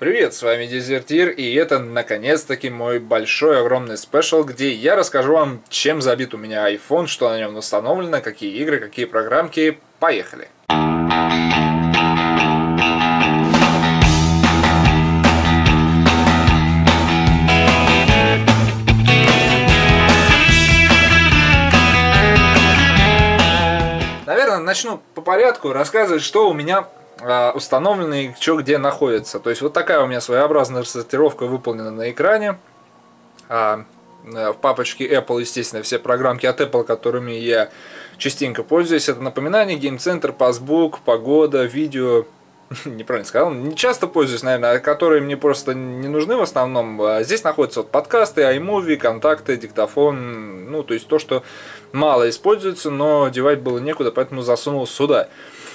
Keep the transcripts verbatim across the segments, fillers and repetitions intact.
Привет, с вами Дезертир, и это наконец-таки мой большой огромный спешл, где я расскажу вам, чем забит у меня iPhone, что на нем установлено, какие игры, какие программки. Поехали! Наверное, начну по порядку рассказывать, что у меня установлено и что где находится. То есть вот такая у меня своеобразная сортировка выполнена на экране. А, в папочке Apple, естественно, все программки от Apple, которыми я частенько пользуюсь. Это напоминание, гейм-центр, пасбук, погода, видео. Неправильно сказал. Не часто пользуюсь, наверное, которые мне просто не нужны в основном. Здесь находятся вот подкасты, iMovie, контакты, диктофон. Ну, то есть то, что мало используется, но девать было некуда, поэтому засунул сюда.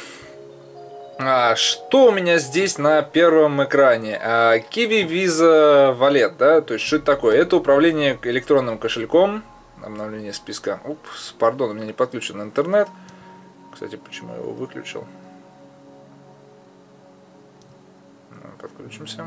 А, что у меня здесь на первом экране? А, Kiwi Visa Wallet, да, то есть что это такое? Это управление электронным кошельком, обновление списка. Упс, пардон, у меня не подключен интернет. Кстати, почему я его выключил? Подключимся.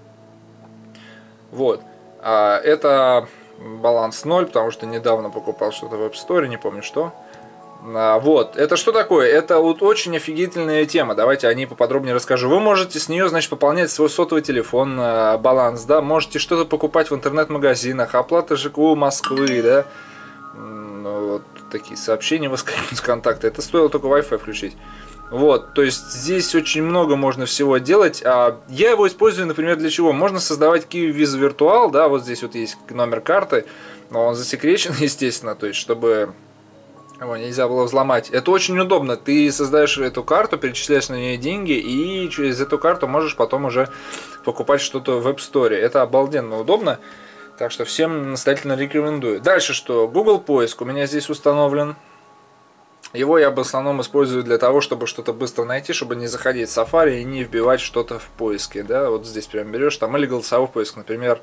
Вот, а, это баланс ноль, потому что недавно покупал что-то в App Store, не помню что. Вот, это что такое? Это вот очень офигительная тема. Давайте о ней поподробнее расскажу. Вы можете с нее, значит, пополнять свой сотовый телефон, баланс, да, можете что-то покупать в интернет-магазинах, оплата ЖКУ Москвы, да, ну, вот такие сообщения выскакивают с контакта. Это стоило только Wi-Fi включить. Вот, то есть здесь очень много можно всего делать. Я его использую, например, для чего? Можно создавать Kiwi Visa Virtual, да, вот здесь вот есть номер карты, но он засекречен, естественно, то есть чтобы его нельзя было взломать. Это очень удобно. Ты создаешь эту карту, перечисляешь на нее деньги, и через эту карту можешь потом уже покупать что-то в App Store. Это обалденно удобно. Так что всем настоятельно рекомендую. Дальше что? Google поиск у меня здесь установлен. Его я в основном использую для того, чтобы что-то быстро найти, чтобы не заходить в Safari и не вбивать что-то в поиске. Да? Вот здесь прям берешь там или голосовой поиск, например,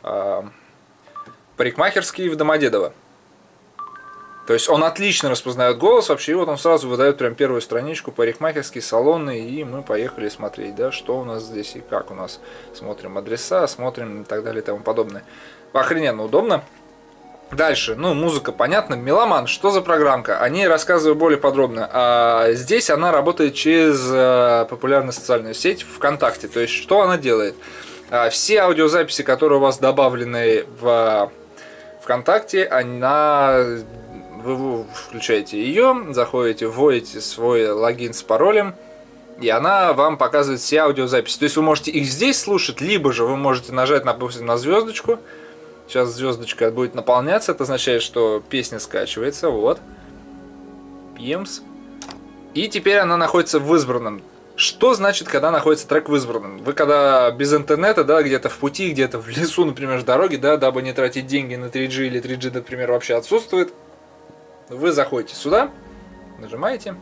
парикмахерский в Домодедово. То есть он отлично распознает голос, вообще, и вот он сразу выдает прям первую страничку, парикмахерские салоны, и мы поехали смотреть, да, что у нас здесь и как у нас. Смотрим адреса, смотрим и так далее и тому подобное. Охрененно удобно. Дальше, ну, музыка, понятно. Меломан, что за программка? О ней рассказываю более подробно. А здесь она работает через а, популярную социальную сеть ВКонтакте. То есть, что она делает? А, все аудиозаписи, которые у вас добавлены в ВКонтакте, она... Вы включаете ее, заходите, вводите свой логин с паролем, и она вам показывает все аудиозаписи. То есть вы можете их здесь слушать, либо же вы можете нажать, допустим, на звездочку. Сейчас звездочка будет наполняться, это означает, что песня скачивается. Вот. Пимс. И теперь она находится в избранном. Что значит, когда находится трек в избранном? Вы когда без интернета, да, где-то в пути, где-то в лесу, например, с дороги, да, дабы не тратить деньги на три джи или три джи, например, вообще отсутствует. Вы заходите сюда, нажимаете,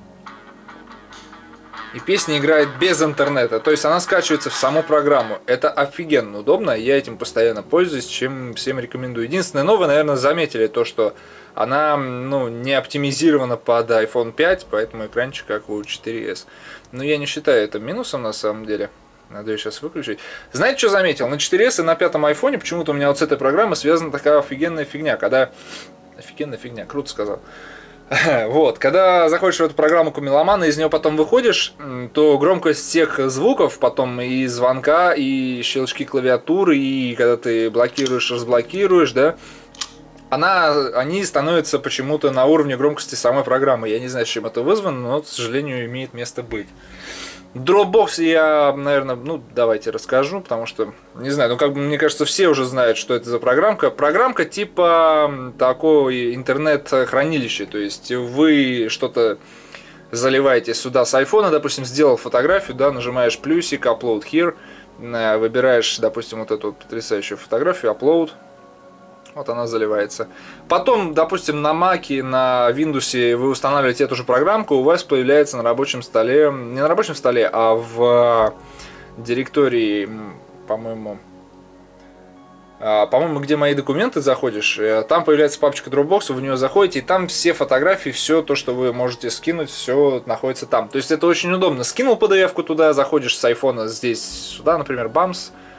и песня играет без интернета. То есть она скачивается в саму программу. Это офигенно удобно, я этим постоянно пользуюсь, чем всем рекомендую. Единственное новое, наверное, заметили то, что она, ну, не оптимизирована под айфон пять, поэтому экранчик как у четыре эс. Но я не считаю это минусом на самом деле. Надо ее сейчас выключить. Знаете, что заметил? На четыре эс и на пятом айфоне почему-то у меня вот с этой программой связана такая офигенная фигня, когда... Офигенная фигня, круто сказал. Вот, когда заходишь в эту программу Меломана, из нее потом выходишь, то громкость всех звуков, потом и звонка, и щелчки клавиатуры, и когда ты блокируешь, разблокируешь, да, она, они становятся почему-то на уровне громкости самой программы. Я не знаю, с чем это вызвано, но, к сожалению, имеет место быть. Dropbox я, наверное, ну, давайте расскажу, потому что, не знаю, ну, как бы, мне кажется, все уже знают, что это за программка. Программка типа такого интернет-хранилища, то есть вы что-то заливаете сюда с айфона, допустим, сделал фотографию, да, нажимаешь плюсик, upload here, выбираешь, допустим, вот эту вот потрясающую фотографию, upload. Вот она заливается. Потом, допустим, на Маке, на Windows вы устанавливаете эту же программку, у вас появляется на рабочем столе, не на рабочем столе, а в директории, по-моему, по-моему, где мои документы заходишь, там появляется папочка Dropbox, вы в нее заходите, и там все фотографии, все то, что вы можете скинуть, все находится там. То есть это очень удобно. Скинул пи ди эф-ку туда, заходишь с айфона здесь, сюда, например, бамс.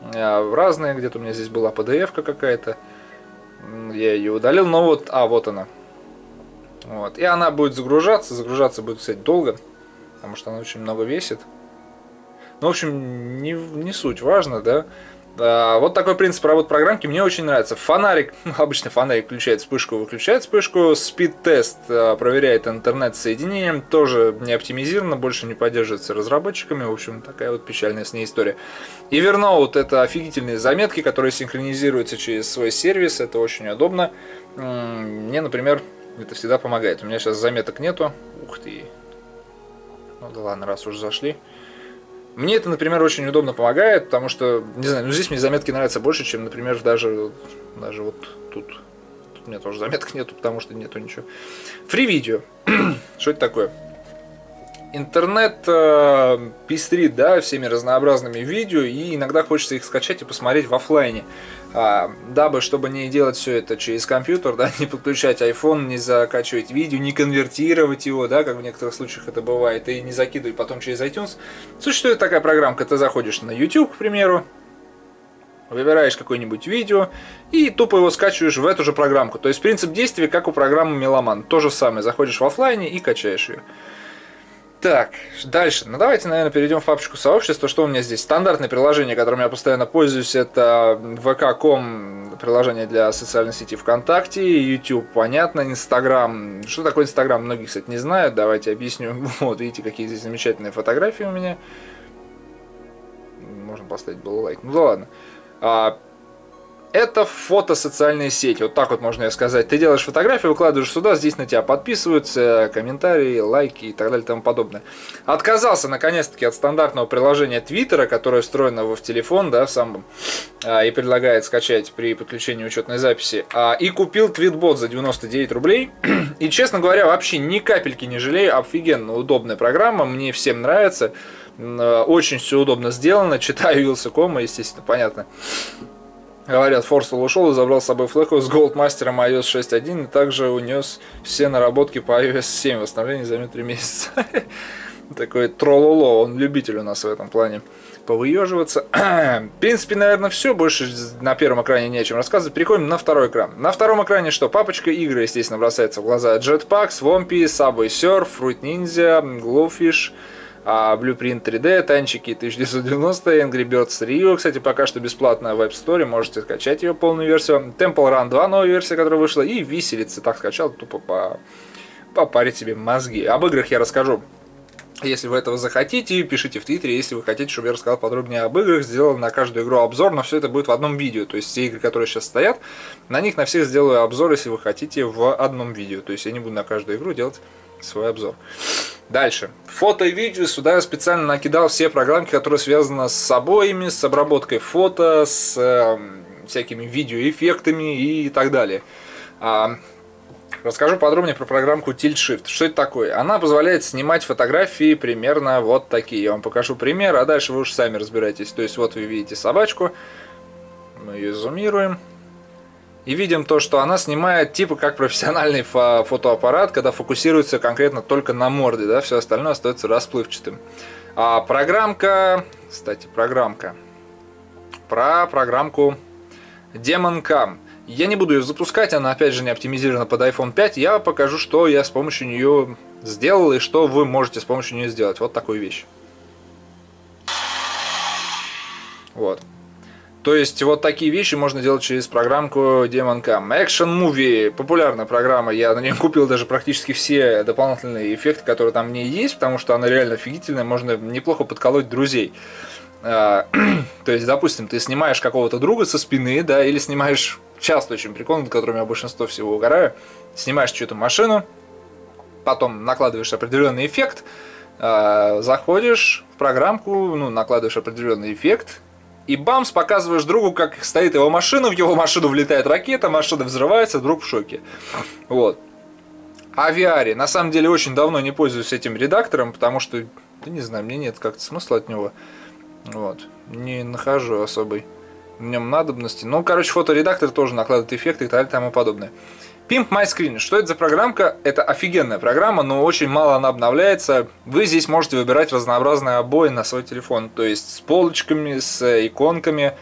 разные, где-то у меня здесь была пи ди эф-ка какая-то, я ее удалил, но вот, а, вот она. Вот. И она будет загружаться, загружаться будет, кстати, долго, потому что она очень много весит. Ну, в общем, не, не суть важно, да. А, вот такой принцип работы программки мне очень нравится. Фонарик, ну, обычно фонарик включает вспышку, выключает вспышку. Спид-тест а, проверяет интернет с соединением, тоже не оптимизировано, больше не поддерживается разработчиками. В общем, такая вот печальная с ней история. Evernote — это офигительные заметки, которые синхронизируются через свой сервис, это очень удобно. Мне, например, это всегда помогает. У меня сейчас заметок нету. Ух ты. Ну да ладно, раз уже зашли. Мне это, например, очень удобно помогает, потому что, не знаю, ну здесь мне заметки нравятся больше, чем, например, даже, даже вот тут. Тут у меня тоже заметок нету, потому что нету ничего. Фри-видео. Что это такое? Интернет э, пестрит, да, всеми разнообразными видео, и иногда хочется их скачать и посмотреть в офлайне. А, дабы, чтобы не делать все это через компьютер, да, не подключать iPhone, не закачивать видео, не конвертировать его, да, как в некоторых случаях это бывает, и не закидывать потом через iTunes. Существует такая программка, ты заходишь на YouTube, к примеру, выбираешь какое-нибудь видео и тупо его скачиваешь в эту же программку. То есть принцип действия, как у программы Меломан. То же самое, заходишь в офлайне и качаешь ее. Так, дальше. Ну давайте, наверное, перейдем в папочку сообщества. Что у меня здесь? Стандартное приложение, которым я постоянно пользуюсь, это ви кей точка ком, приложение для социальной сети ВКонтакте, YouTube, понятно, Инстаграм. Что такое Инстаграм? Многие, кстати, не знают. Давайте объясню. Вот, видите, какие здесь замечательные фотографии у меня. Можно поставить был лайк. Ну да ладно. А, это фотосоциальные сети, вот так вот можно и сказать. Ты делаешь фотографию, выкладываешь сюда, здесь на тебя подписываются, комментарии, лайки и так далее и тому подобное. Отказался наконец-таки от стандартного приложения Твиттера, которое встроено в телефон, да, в самом, а, и предлагает скачать при подключении учетной записи. А, и купил Твитбот за девяносто девять рублей. И, честно говоря, вообще ни капельки не жалею, офигенно удобная программа, мне всем нравится. Очень все удобно сделано, читаю Вилсакома, естественно, понятно. Говорят, Форстел ушел и забрал с собой флэху с голдмастером ай о эс шесть точка один и также унес все наработки по ай о эс семь. Восстановление займет три месяца. Такой троллоло, он любитель у нас в этом плане повыеживаться. В принципе, наверное, все. Больше на первом экране не о чем рассказывать. Переходим на второй экран. На втором экране что? Папочка игры, естественно, бросается в глаза. Jetpack, Swampy, Subway Surf, Fruit Ninja, Glowfish, Blueprint три дэ, танчики тысяча девятьсот девяносто, Angry Birds Rio, кстати, пока что бесплатно в App Store, можете скачать ее полную версию. Temple Run два, новая версия, которая вышла, и Виселицы, так скачал, тупо по... попарить себе мозги. Об играх я расскажу, если вы этого захотите, пишите в Твиттере, если вы хотите, чтобы я рассказал подробнее об играх, сделал на каждую игру обзор, но все это будет в одном видео, то есть все игры, которые сейчас стоят, на них на всех сделаю обзор, если вы хотите, в одном видео, то есть я не буду на каждую игру делать свой обзор. Дальше. Фото и видео. Сюда я специально накидал все программки, которые связаны с обоями, с обработкой фото, с э, всякими видеоэффектами и так далее. А, расскажу подробнее про программку Tilt Shift. Что это такое? Она позволяет снимать фотографии примерно вот такие. Я вам покажу пример, а дальше вы уж сами разбирайтесь. То есть вот вы видите собачку. Мы ее зумируем. И видим то, что она снимает типа как профессиональный фо фотоаппарат, когда фокусируется конкретно только на морде, да, все остальное остается расплывчатым. А программка, кстати, программка, про программку Demon Cam. Я не буду ее запускать, она опять же не оптимизирована под айфон пять, я покажу, что я с помощью нее сделал и что вы можете с помощью нее сделать. Вот такую вещь. Вот. То есть вот такие вещи можно делать через программку Demon Cam. Action Movie, популярная программа, я на нее купил даже практически все дополнительные эффекты, которые там в ней есть, потому что она реально офигительная, можно неплохо подколоть друзей. То есть, допустим, ты снимаешь какого-то друга со спины, да, или снимаешь, часто очень прикол, над которым я большинство всего угораю, снимаешь чью-то машину, потом накладываешь определенный эффект, заходишь в программку, ну, накладываешь определенный эффект, и бамс, показываешь другу, как стоит его машина, в его машину влетает ракета, машина взрывается, друг в шоке. Вот. О ви ар. На самом деле очень давно не пользуюсь этим редактором, потому что, да не знаю, мне нет как-то смысла от него. Вот. Не нахожу особой в нем надобности. Ну, короче, фоторедактор тоже накладывает эффекты и так далее и тому подобное. Pimp My Screen. Что это за программка? Это офигенная программа, но очень мало она обновляется. Вы здесь можете выбирать разнообразные обои на свой телефон. То есть с полочками, с иконками,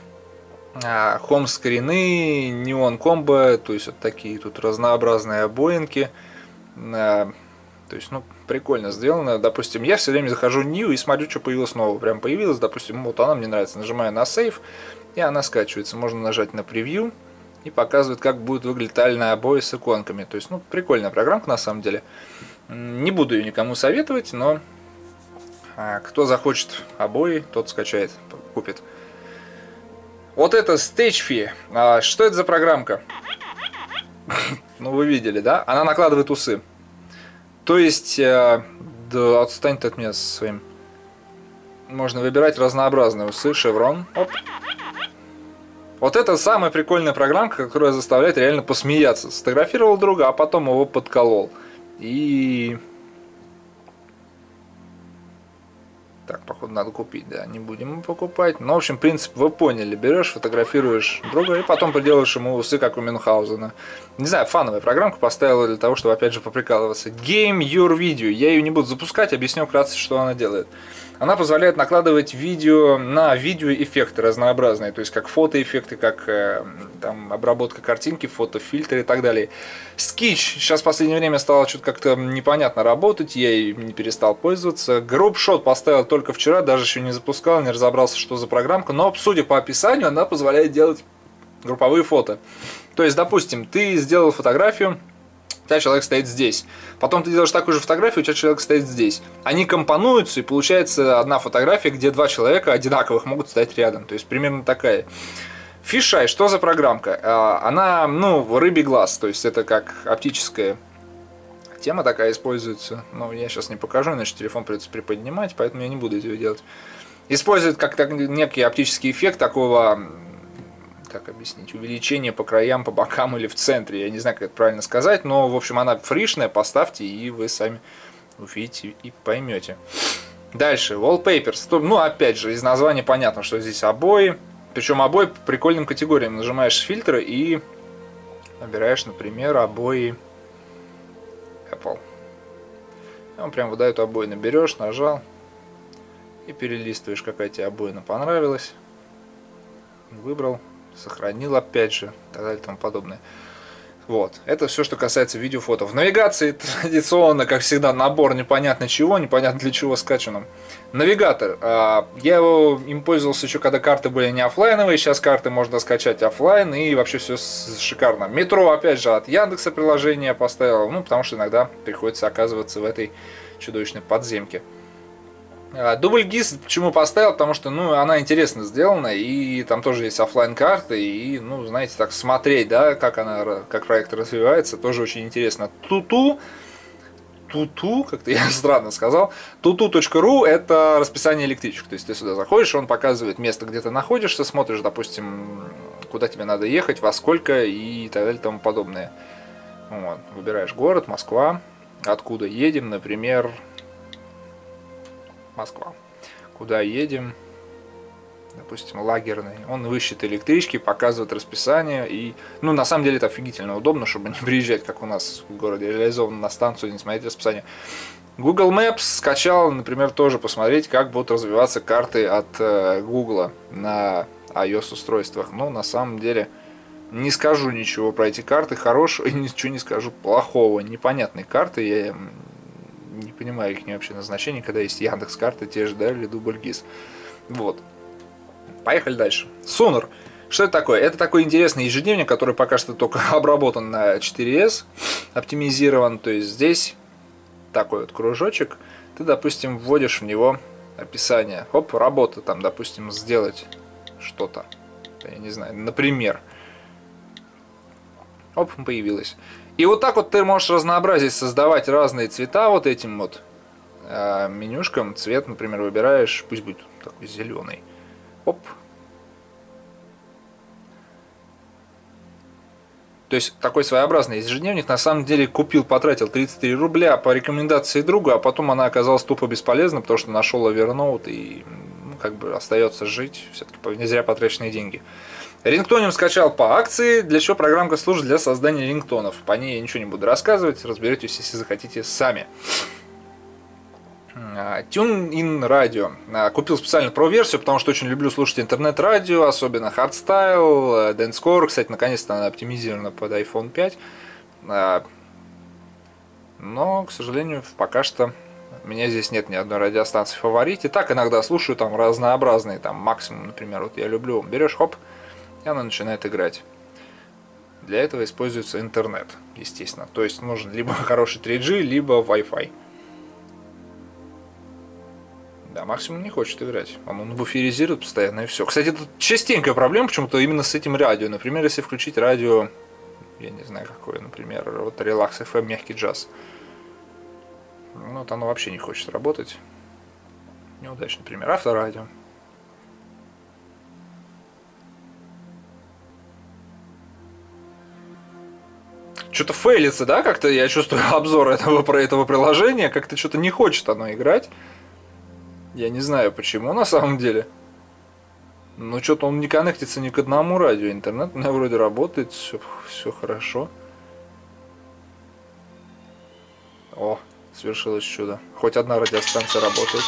хом-скрины, неон-комбо. То есть вот такие тут разнообразные обоинки. То есть, ну, прикольно сделано. Допустим, я все время захожу в New и смотрю, что появилось нового. Прям появилось, допустим, вот она мне нравится. Нажимаю на Save, и она скачивается. Можно нажать на превью. И показывает, как будет выглядеть тальные обои с иконками. То есть, ну, прикольная программка на самом деле. Не буду ее никому советовать, но а, кто захочет обои, тот скачает, купит. Вот это StageFi. А, что это за программка? Ну, вы видели, да? Она накладывает усы. То есть, а, да, отстань ты от меня со своим. Можно выбирать разнообразные усы, шеврон. Оп. Вот это самая прикольная программка, которая заставляет реально посмеяться. Сфотографировал друга, а потом его подколол. И... Так, походу надо купить, да, не будем его покупать. Но, в общем, принцип вы поняли. Берешь, фотографируешь друга и потом приделаешь ему усы, как у Мюнхгаузена. Не знаю, фановая программка, поставила для того, чтобы опять же поприкалываться. Game Your Video. Я ее не буду запускать, объясню вкратце, что она делает. Она позволяет накладывать видео на видеоэффекты разнообразные, то есть как фотоэффекты, как э, там, обработка картинки, фотофильтры и так далее. Sketch сейчас в последнее время стало что-то как-то непонятно работать, я ей не перестал пользоваться. GroupShot поставил только вчера, даже еще не запускал, не разобрался, что за программка, но судя по описанию, она позволяет делать групповые фото. То есть, допустим, ты сделал фотографию, у тебя человек стоит здесь. Потом ты делаешь такую же фотографию, у тебя человек стоит здесь. Они компонуются, и получается одна фотография, где два человека одинаковых могут стоять рядом. То есть примерно такая. Fisheye, что за программка? Она, ну, рыбий глаз, то есть это как оптическая тема такая используется. Но я сейчас не покажу, иначе телефон придется приподнимать, поэтому я не буду этого делать. Использует как так, некий оптический эффект такого... как объяснить, увеличение по краям, по бокам или в центре, я не знаю, как это правильно сказать, но, в общем, она фришная, поставьте, и вы сами увидите и поймете. Дальше, Wallpapers, ну, опять же, из названия понятно, что здесь обои, причем обои по прикольным категориям, нажимаешь фильтры и выбираешь, например, обои Apple. И он прям выдает обои, наберешь, нажал, и перелистываешь, какая тебе обоина понравилась, выбрал, сохранил опять же, и так далее и тому подобное. Вот, это все, что касается видео-фото. В навигации традиционно, как всегда, набор непонятно чего, непонятно для чего скачанным. Навигатор. Я его, им пользовался еще, когда карты были не офлайновые, сейчас карты можно скачать офлайн, и вообще все шикарно. Метро, опять же, от Яндекса приложение поставил, ну, потому что иногда приходится оказываться в этой чудовищной подземке. Дубль ГИС почему поставил? Потому что, ну, она интересно сделана, и там тоже есть офлайн карты, и, ну, знаете, так смотреть, да, как она, как проект развивается, тоже очень интересно. Туту, Туту, как-то я странно сказал, туту точка ру это расписание электричек, то есть ты сюда заходишь, он показывает место, где ты находишься, смотришь, допустим, куда тебе надо ехать, во сколько и так далее и тому подобное. Вот. Выбираешь город, Москва, откуда едем, например... Москва. Куда едем? Допустим, лагерный. Он ищет электрички, показывает расписание. И, ну, на самом деле это офигительно удобно, чтобы не приезжать, как у нас в городе реализовано, на станцию, не смотреть расписание. Google Maps скачал, например, тоже посмотреть, как будут развиваться карты от э, Google на iOS устройствах. Но на самом деле не скажу ничего про эти карты хорошего и ничего не скажу плохого. Непонятные карты, я не понимаю их вообще назначения, когда есть Яндекс.Карты, те же, да, или Дубль ГИС. Вот. Поехали дальше. Sonar. Что это такое? Это такой интересный ежедневник, который пока что только обработан на четыре эс, оптимизирован. То есть здесь такой вот кружочек. Ты, допустим, вводишь в него описание. Хоп, работа там, допустим, сделать что-то. Я не знаю, например. Оп, появилось. И вот так вот ты можешь разнообразить, создавать разные цвета вот этим вот э, менюшкам. Цвет, например, выбираешь, пусть будет такой зеленый. Оп. То есть такой своеобразный ежедневник. На самом деле купил, потратил тридцать три рубля по рекомендации друга, а потом она оказалась тупо бесполезна, потому что нашел Evernote и, ну, как бы остается жить, все-таки не зря потраченные деньги. Рингтоним скачал по акции, для чего программка служит для создания рингтонов. По ней я ничего не буду рассказывать, разберетесь, если захотите, сами. TuneIn Radio. Купил специально про-версию, потому что очень люблю слушать интернет-радио, особенно хардстайл, дэнскор. Кстати, наконец-то она оптимизирована под айфон пять. Но, к сожалению, пока что у меня здесь нет ни одной радиостанции в фаворите. Так иногда слушаю там разнообразные, там максимум, например, вот я люблю, берешь, хоп, и она начинает играть. Для этого используется интернет, естественно. То есть нужен либо хороший три джи, либо Wi-Fi. Да, максимум не хочет играть. Он буферизирует постоянно и все. Кстати, тут частенькая проблема почему-то именно с этим радио. Например, если включить радио, я не знаю какое, например, вот Relax эф эм, мягкий джаз. Ну, вот оно вообще не хочет работать. Неудачный пример. Авторадио. Что-то фейлится, да, как-то я чувствую обзор этого, про этого приложения, как-то что-то не хочет оно играть. Я не знаю почему на самом деле. Но что-то он не коннектится ни к одному радио. Интернет у меня вроде работает, все, все хорошо. О, свершилось чудо. Хоть одна радиостанция работает.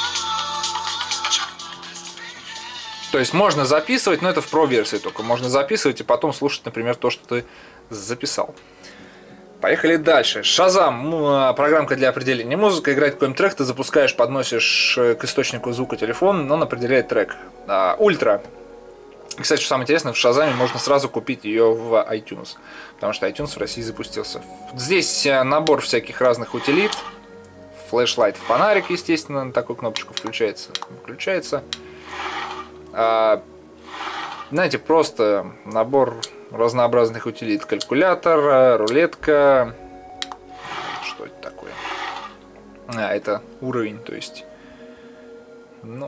То есть можно записывать, но это в про-версии только. Можно записывать и потом слушать, например, то, что ты записал. Поехали дальше. Шазам. Программка для определения музыки. Играет какой-нибудь трек, ты запускаешь, подносишь к источнику звука телефон, он определяет трек. Ультра. Кстати, что самое интересное, в Шазаме можно сразу купить ее в iTunes, потому что iTunes в России запустился. Здесь набор всяких разных утилит. Флешлайт, фонарик, естественно, на такую кнопочку включается. Включается. А, знаете, просто набор разнообразных утилит. Калькулятор, рулетка. Что это такое? А, это уровень, то есть. Ну.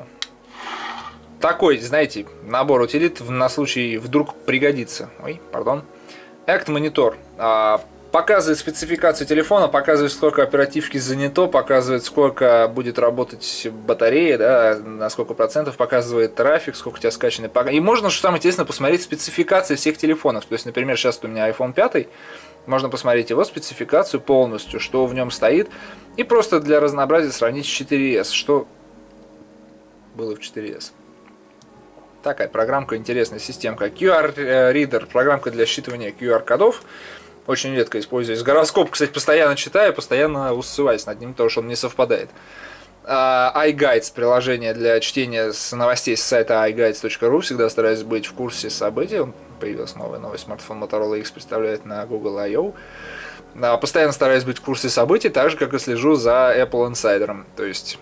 Такой, знаете, набор утилит на случай вдруг пригодится. Ой, пардон. Act Monitor. А, показывает спецификацию телефона, показывает, сколько оперативки занято, показывает, сколько будет работать батарея, да, на сколько процентов, показывает трафик, сколько у тебя скачаны. И можно, что самое интересное, посмотреть спецификации всех телефонов. То есть, например, сейчас у меня айфон пять, можно посмотреть его спецификацию полностью, что в нем стоит, и просто для разнообразия сравнить с четыре эс, что было в четыре эс. Такая программка, интересная системка. ку ар-ридер, программка для считывания ку ар-кодов. Очень редко используюсь. Гороскоп, кстати, постоянно читаю, постоянно усываюсь над ним, потому что он не совпадает. iGuides, приложение для чтения с новостей с сайта ай гайдс точка ру. Всегда стараюсь быть в курсе событий. Появился новый новый смартфон Motorola X, представляет на Google ай о. Постоянно стараюсь быть в курсе событий, так же, как и слежу за Apple Insider. То есть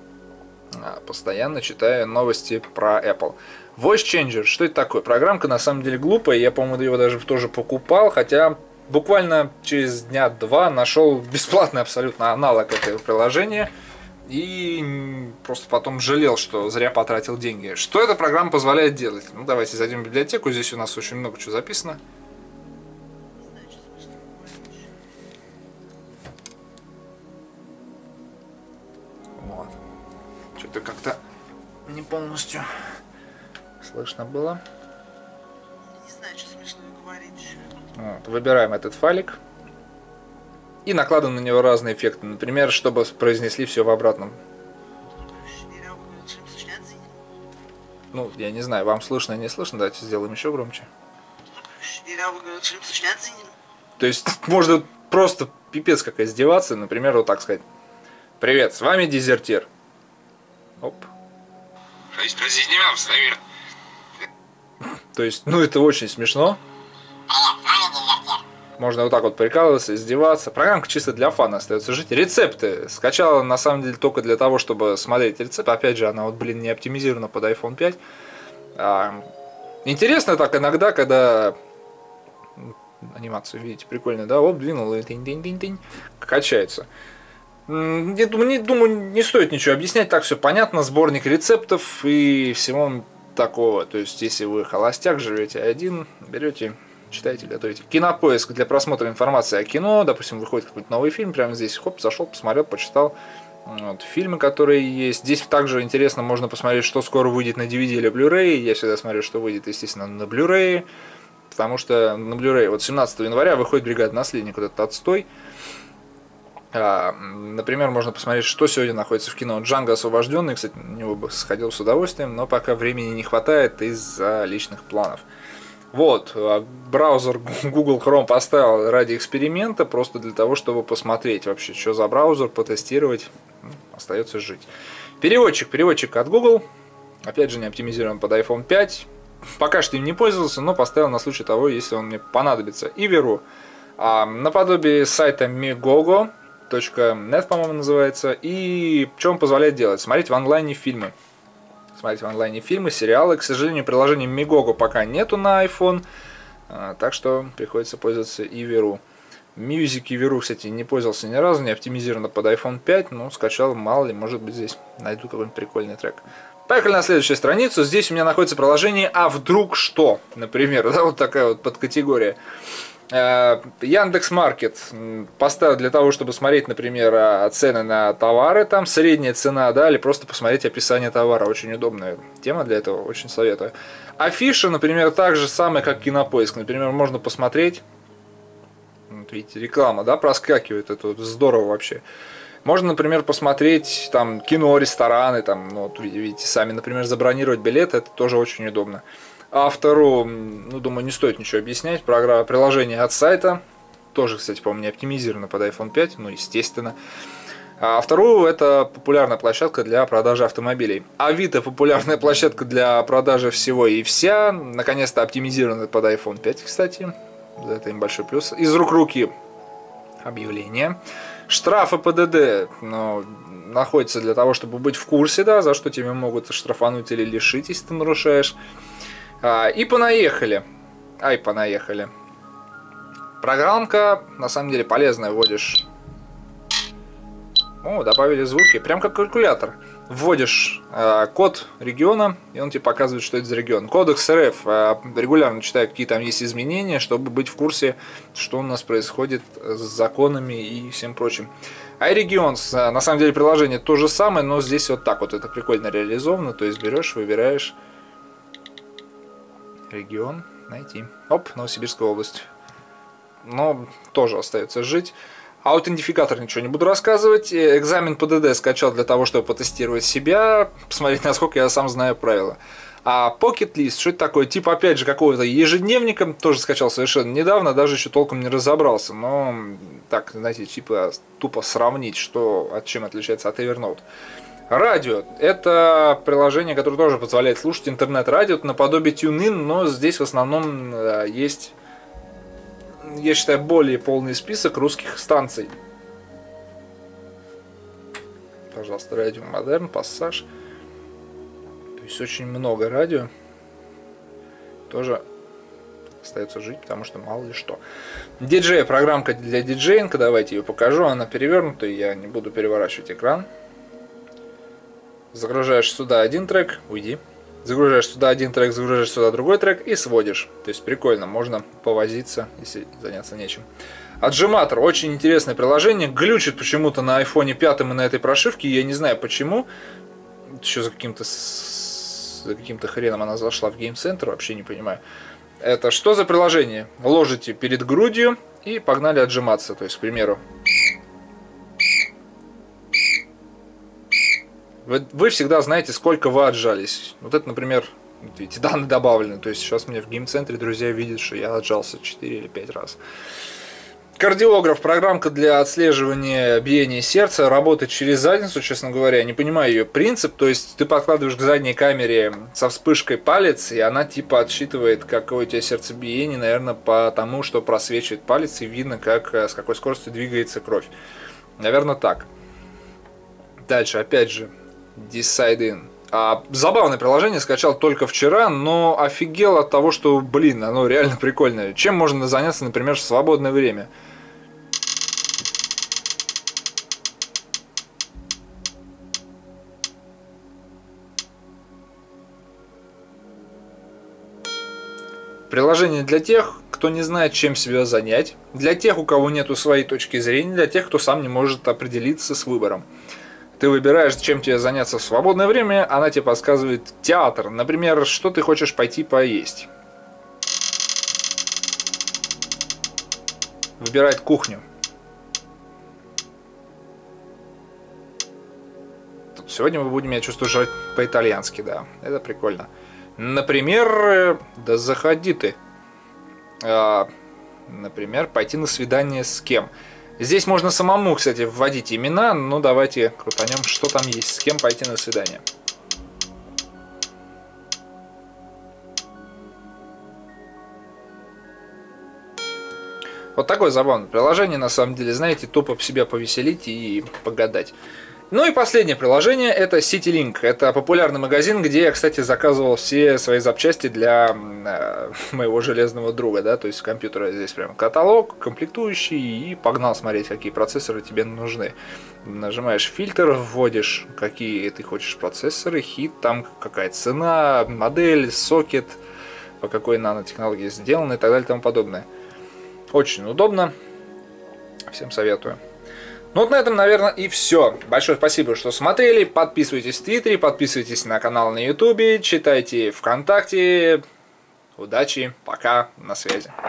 постоянно читаю новости про Apple. Voice Changer, что это такое? Программка на самом деле глупая, я, по-моему, его даже тоже покупал, хотя буквально через дня два нашел бесплатный абсолютно аналог этого приложения и просто потом жалел, что зря потратил деньги. Что эта программа позволяет делать? Ну, давайте зайдем в библиотеку, здесь у нас очень много чего записано. Вот. Что-то как-то не полностью слышно было. Не знаю, что смешно говорить. Вот, выбираем этот файлик и накладываем на него разные эффекты. Например, чтобы произнесли все в обратном. Ну, я не знаю, вам слышно или не слышно. Давайте сделаем еще громче. То есть можно просто пипец как издеваться. Например, вот так сказать. Привет, с вами Дезертир. Оп. То есть, ну это очень смешно. Можно вот так вот прикалываться, издеваться. Программка чисто для фана остается жить. Рецепты. Скачала на самом деле только для того, чтобы смотреть рецепты. Опять же, она вот, блин, не оптимизирована под айфон пять. А, интересно так иногда, когда анимацию видите, прикольно, да? Оп, двинул и тынь-тынь-тынь-тынь. Качается. Я думаю, не, думаю, не стоит ничего объяснять, так все понятно. Сборник рецептов и всего такого. То есть, если вы холостяк, живете один, берете, читаете, готовите. Кинопоиск для просмотра информации о кино. Допустим, выходит какой-то новый фильм, прямо здесь, хоп, зашел, посмотрел, почитал. Вот, фильмы, которые есть. Здесь также интересно, можно посмотреть, что скоро выйдет на ди ви ди или Blu-ray. Я всегда смотрю, что выйдет, естественно, на Blu-ray. Потому что на Blu-ray вот семнадцатого января выходит «Бригада наследник», вот этот отстой. А, например, можно посмотреть, что сегодня находится в кино. «Джанго освобожденный», кстати, на него бы сходил с удовольствием, но пока времени не хватает из-за личных планов. Вот, браузер Google Chrome поставил ради эксперимента, просто для того, чтобы посмотреть вообще, что за браузер, потестировать, ну, остается жить. Переводчик, переводчик от Google, опять же не оптимизирован под айфон пять, пока что им не пользовался, но поставил на случай того, если он мне понадобится. Иверу, а, наподобие сайта migogo точка нет, по-моему, называется, и что он позволяет делать? Смотреть в онлайне фильмы. Смотреть в онлайне фильмы, сериалы. К сожалению, приложения Migogo пока нету на iPhone, так что приходится пользоваться Иверу. Music Иверу, кстати, не пользовался ни разу, не оптимизировано под айфон пять, но скачал, мало ли, может быть, здесь найду какой-нибудь прикольный трек. Поехали на следующую страницу. Здесь у меня находится приложение «А вдруг что?», например, да, вот такая вот подкатегория. Яндекс.Маркет поставил для того, чтобы смотреть, например, цены на товары, там средняя цена, да, или просто посмотреть описание товара. Очень удобная тема для этого, очень советую. Афиша, например, так же самое, как Кинопоиск. Например, можно посмотреть, вот видите, реклама, да, проскакивает, это вот здорово вообще. Можно, например, посмотреть там кино, рестораны, там, ну, вот видите, сами, например, забронировать билеты, это тоже очень удобно. Автору, ну, думаю, не стоит ничего объяснять. Программа, приложение от сайта. Тоже, кстати, по-моему, не оптимизировано под айфон пять, ну, естественно. А вторую, это популярная площадка для продажи автомобилей. Авито — популярная площадка для продажи всего и вся. Наконец-то оптимизирована под айфон пять, кстати. За это им большой плюс. Из рук в руки объявления. Штрафы ПДД, ну, находятся для того, чтобы быть в курсе, да, за что тебя могут штрафануть или лишить, если ты нарушаешь. А, и понаехали. Ай, понаехали. Программка, на самом деле, полезная. Вводишь... О, добавили звуки. Прям как калькулятор. Вводишь э, код региона, и он тебе показывает, что это за регион. Кодекс эр эф. Э, регулярно читаю, какие там есть изменения, чтобы быть в курсе, что у нас происходит с законами и всем прочим. iRegions. Э, на самом деле, приложение то же самое, но здесь вот так вот это прикольно реализовано. То есть берешь, выбираешь регион, найти. Оп, Новосибирская область. Но тоже остается жить. Аутентификатор ничего не буду рассказывать. Экзамен ПДД скачал для того, чтобы потестировать себя, посмотреть, насколько я сам знаю правила. А Pocket List, что это такое? Типа, опять же, какого-то ежедневника, тоже скачал совершенно недавно, даже еще толком не разобрался. Но, так, знаете, типа, тупо сравнить, что, от чем отличается от Evernote. Радио – это приложение, которое тоже позволяет слушать интернет-радио наподобие TuneIn, но здесь в основном есть, я считаю, более полный список русских станций. Пожалуйста, радио Модерн, Пассаж. То есть очень много радио. Тоже остается жить, потому что мало ли что. Диджей, программка для диджеинга, давайте ее покажу. Она перевернута, я не буду переворачивать экран. Загружаешь сюда один трек, уйди. Загружаешь сюда один трек, загружаешь сюда другой трек и сводишь. То есть прикольно, можно повозиться, если заняться нечем. Отжиматор, очень интересное приложение. Глючит почему-то на айфоне пять и на этой прошивке. Я не знаю почему. Еще за каким-то за каким-то хреном она зашла в Game Center, вообще не понимаю. Это что за приложение? Ложите перед грудью и погнали отжиматься. То есть, к примеру, Вы, вы всегда знаете, сколько вы отжались. Вот это, например, видите, данные добавлены. То есть сейчас мне в гейм-центре друзья видят, что я отжался четыре или пять раз. Кардиограф, программка для отслеживания биения сердца, работает через задницу, честно говоря. Не понимаю ее принцип. То есть ты подкладываешь к задней камере со вспышкой палец, и она типа отсчитывает, какое у тебя сердцебиение, наверное, по тому, что просвечивает палец, и видно, как, с какой скоростью двигается кровь. Наверное, так. Дальше, опять же, Decidin. А, забавное приложение, скачал только вчера, но офигел от того, что, блин, оно реально прикольное. Чем можно заняться, например, в свободное время? Приложение для тех, кто не знает, чем себя занять, для тех, у кого нету своей точки зрения, для тех, кто сам не может определиться с выбором. Ты выбираешь, чем тебе заняться в свободное время, она тебе подсказывает театр. Например, что ты хочешь пойти поесть. Выбирает кухню. Тут сегодня мы будем, я чувствую, жрать по-итальянски, да. Это прикольно. Например, да заходи ты. А, например, пойти на свидание с кем. Здесь можно самому, кстати, вводить имена, но давайте крутанем, что там есть, с кем пойти на свидание. Вот такое забавное приложение, на самом деле, знаете, тупо себя повеселить и погадать. Ну и последнее приложение — это CityLink. Это популярный магазин, где я, кстати, заказывал все свои запчасти для э, моего железного друга, да, то есть компьютера. Здесь прям каталог, комплектующий, и погнал смотреть, какие процессоры тебе нужны. Нажимаешь фильтр, вводишь, какие ты хочешь процессоры, хит, там какая цена, модель, сокет, по какой нанотехнологии сделаны и так далее и тому подобное. Очень удобно, всем советую. Ну вот на этом, наверное, и все. Большое спасибо, что смотрели. Подписывайтесь в Твиттере, подписывайтесь на канал на Ютубе, читайте ВКонтакте. Удачи, пока, на связи.